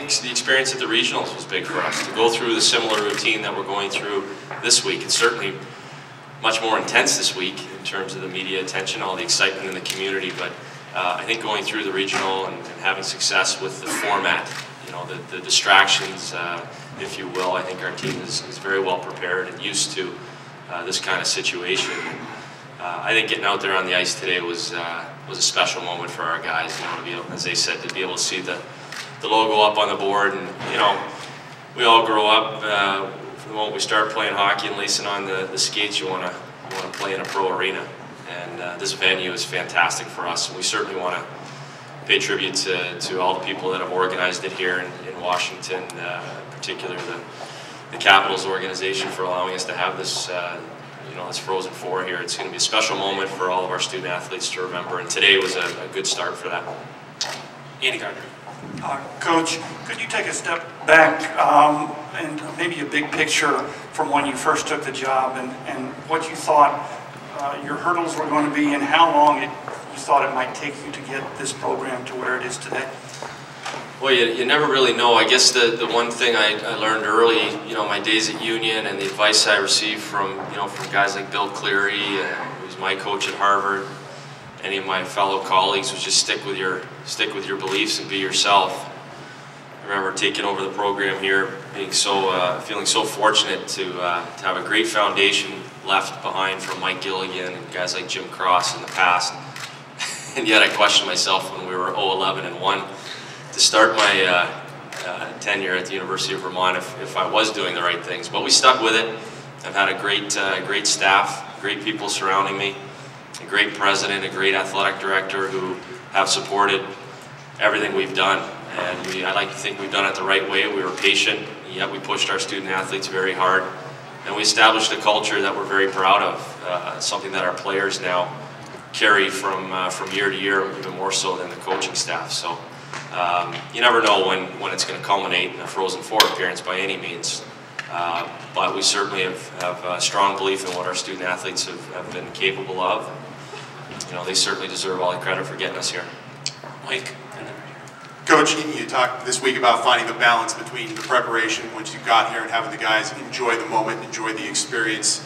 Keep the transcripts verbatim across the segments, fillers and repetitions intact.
the experience at the regionals was big for us. To go through the similar routine that we're going through this week, it's certainly much more intense this week in terms of the media attention, all the excitement in the community, but uh, I think going through the regional and, and having success with the format, you know, the, the distractions, uh, if you will, I think our team is, is very well prepared and used to uh, this kind of situation. Uh, I think getting out there on the ice today was uh, was a special moment for our guys. You know, to be able, as they said, to be able to see the the logo up on the board, and you know, we all grow up. Uh, from the moment we start playing hockey and lacing on the, the skates, you want to you want to play in a pro arena, and uh, this venue is fantastic for us. And we certainly want to pay tribute to to all the people that have organized it here in, in Washington, uh, particularly the the Capitals organization for allowing us to have this. Uh, You know, this Frozen Four here. It's going to be a special moment for all of our student athletes to remember, and today was a, a good start for that. Andy Gardner. Uh, Coach, could you take a step back um, and maybe a big picture from when you first took the job, and, and what you thought uh, your hurdles were going to be, and how long it, you thought it might take you to get this program to where it is today? Well, you, you never really know. I guess the, the one thing I, I learned early, you know, my days at Union and the advice I received from, you know, from guys like Bill Cleary, uh, who was my coach at Harvard, any of my fellow colleagues, was just stick with your, stick with your beliefs and be yourself. I remember taking over the program here, being so, uh, feeling so fortunate to, uh, to have a great foundation left behind from Mike Gilligan and guys like Jim Cross in the past. And yet I questioned myself when we were oh eleven and one. To start my uh, uh, tenure at the University of Vermont, if, if I was doing the right things, but we stuck with it. I've had a great, uh, great staff, great people surrounding me, a great president, a great athletic director who have supported everything we've done. And we, I like to think we've done it the right way. We were patient, yet we pushed our student athletes very hard, and we established a culture that we're very proud of. Uh, something that our players now carry from uh, from year to year, even more so than the coaching staff. So. Um, you never know when, when it's going to culminate in a Frozen Four appearance by any means, uh, but we certainly have, have a strong belief in what our student athletes have, have been capable of. You know, they certainly deserve all the credit for getting us here. Mike. Coach, you talked this week about finding the balance between the preparation once you got here and having the guys enjoy the moment, enjoy the experience.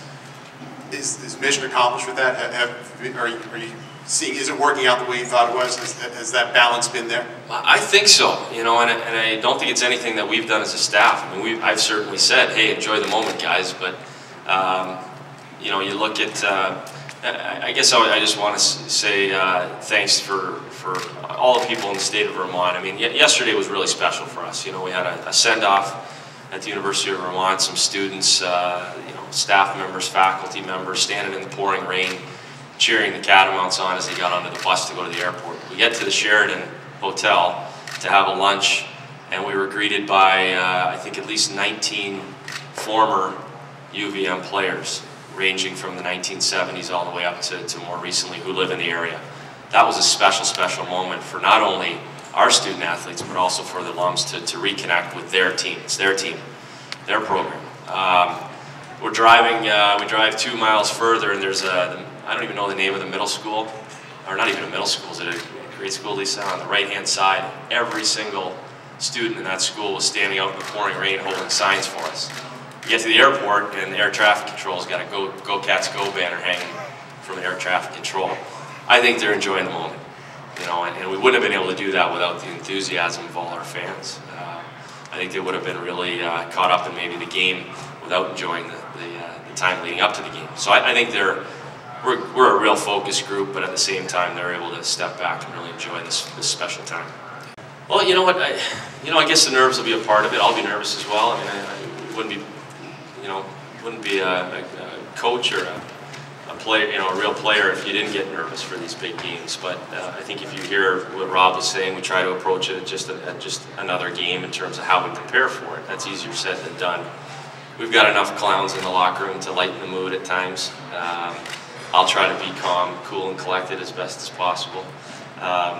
Is, is mission accomplished with that? Have, have, are, you, are you seeing, is it working out the way you thought it was? Has, has that balance been there? I think so, you know, and, and I don't think it's anything that we've done as a staff. I mean, we, I've certainly said, hey, enjoy the moment, guys, but, um, you know, you look at, uh, I, I guess I, I just want to say uh, thanks for, for all the people in the state of Vermont. I mean, yesterday was really special for us. You know, we had a, a send-off at the University of Vermont, some students, uh, you know, staff members, faculty members, standing in the pouring rain, cheering the Catamounts on as they got onto the bus to go to the airport. We get to the Sheridan Hotel to have a lunch, and we were greeted by, uh, I think, at least nineteen former U V M players, ranging from the nineteen seventies all the way up to, to more recently, who live in the area. That was a special, special moment for not only our student athletes, but also for the alums to, to reconnect with their team. It's their team, their program. Um, we're driving, uh, we drive two miles further, and there's a, I don't even know the name of the middle school, or not even a middle school, is it a grade school, Lisa? On the right-hand side, every single student in that school was standing out in the pouring rain holding signs for us. We get to the airport, and the air traffic control's got a Go, Go Cats Go banner hanging from the air traffic control. I think they're enjoying the moment. You know, and, and we wouldn't have been able to do that without the enthusiasm of all our fans. Uh, I think they would have been really uh, caught up in maybe the game without enjoying the, the, uh, the time leading up to the game. So I, I think they're, we're, we're a real focus group, but at the same time they're able to step back and really enjoy this, this special time. Well, you know what, I, you know, I guess the nerves will be a part of it. I'll be nervous as well. I mean, I, I wouldn't be, you know, wouldn't be a, a, a coach or a A player, you know, a real player if you didn't get nervous for these big games. But uh, I think if you hear what Rob was saying, we try to approach it just a, just another game in terms of how we prepare for it. That's easier said than done. We've got enough clowns in the locker room to lighten the mood at times. Um, I'll try to be calm, cool, and collected as best as possible. Um,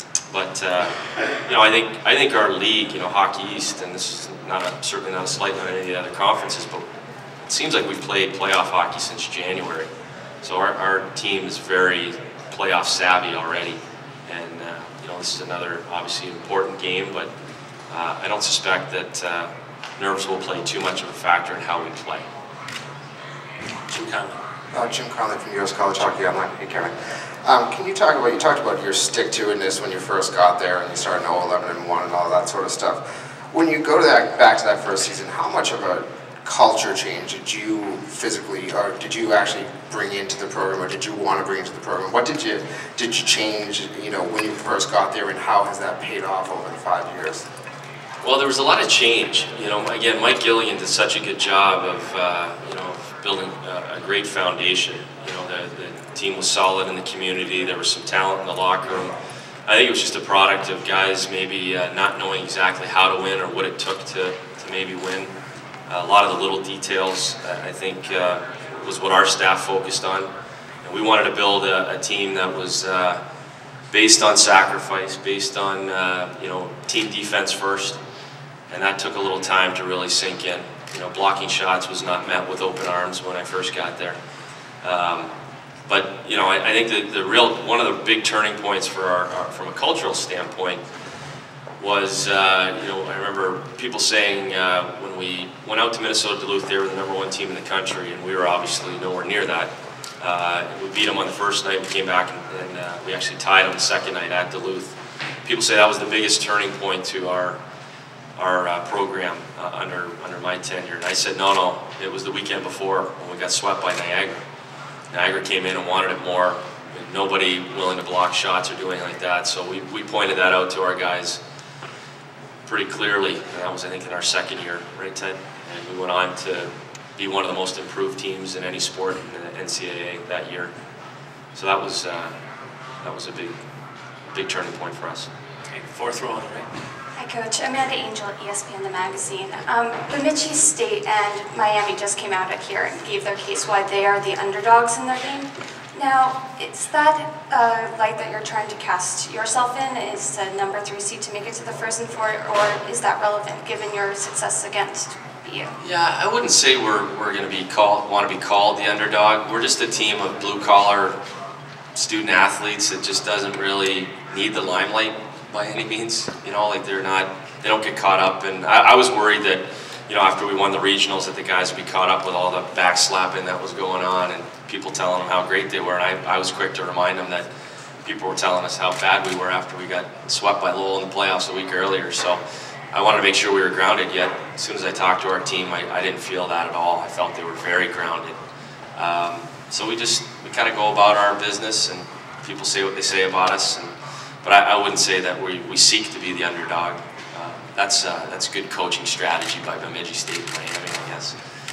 but uh, you know, I think I think our league, you know, Hockey East, and this is not a, certainly not a slight on any of the other conferences, but it seems like we've played playoff hockey since January. So our, our team is very playoff savvy already, and uh, you know, this is another obviously important game, but uh, I don't suspect that uh, nerves will play too much of a factor in how we play. Jim Conley. Uh, Jim Conley from U S College Hockey Online. Hey, Kevin. Um, can you talk about, you talked about your stick-to-itiveness when you first got there and you started in oh eleven and one and all that sort of stuff. When you go to that, back to that first season, how much of a culture change did you physically, or did you actually bring into the program, or did you want to bring into the program? What did you, did you change, you know, when you first got there, and how has that paid off over the five years? Well, there was a lot of change. You know, again, Mike Gilligan did such a good job of, uh, you know, building a, a great foundation. You know, the, the team was solid in the community. There was some talent in the locker room. I think it was just a product of guys maybe uh, not knowing exactly how to win or what it took to, to maybe win. Uh, a lot of the little details, uh, I think, uh, was what our staff focused on. And we wanted to build a, a team that was uh, based on sacrifice, based on, uh, you know, team defense first. And that took a little time to really sink in. You know, blocking shots was not met with open arms when I first got there. Um, but, you know, I, I think that the real, one of the big turning points for our, our from a cultural standpoint was, uh, you know, I remember people saying uh, when we went out to Minnesota Duluth, they were the number one team in the country, and we were obviously nowhere near that. Uh, we beat them on the first night, we came back, and, and uh, we actually tied them the second night at Duluth. People say that was the biggest turning point to our our uh, program uh, under under my tenure. And I said, no, no, it was the weekend before when we got swept by Niagara. Niagara came in and wanted it more. Nobody willing to block shots or do anything like that. So we, we pointed that out to our guys pretty clearly. And that was, I think, in our second year, right, Ted? And we went on to be one of the most improved teams in any sport in the N C double A that year. So that was uh, that was a big, big turning point for us. Okay, fourth row on the right. Hi, Coach. Amanda Angel, E S P N The Magazine. Um, Bemidji State and Miami just came out here and gave their case why they are the underdogs in their game. Now, is that uh, light that you're trying to cast yourself in? Is a number three seed to make it to the Frozen Four, or is that relevant given your success against B U? Yeah, I wouldn't say we're we're going to be called want to be called the underdog. We're just a team of blue collar student athletes that just doesn't really need the limelight by any means. You know, like they're not, they don't get caught up. And I, I was worried that, you know, after we won the regionals, that the guys would be caught up with all the backslapping that was going on and people telling them how great they were. And I, I was quick to remind them that people were telling us how bad we were after we got swept by Lowell in the playoffs a week earlier. So I wanted to make sure we were grounded. Yet as soon as I talked to our team, I, I didn't feel that at all. I felt they were very grounded. Um, so we just, we kind of go about our business, and people say what they say about us. And, but I, I wouldn't say that we, we seek to be the underdog. Uh, that's uh, that's good coaching strategy by Bemidji State and Miami, I guess.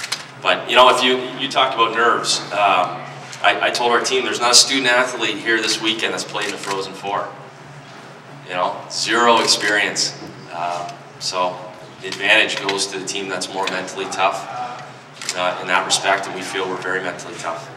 But you know, if you you talked about nerves, um, I, I told our team there's not a student athlete here this weekend that's played in the Frozen Four. You know, zero experience. Uh, so the advantage goes to the team that's more mentally tough uh, in that respect, and we feel we're very mentally tough.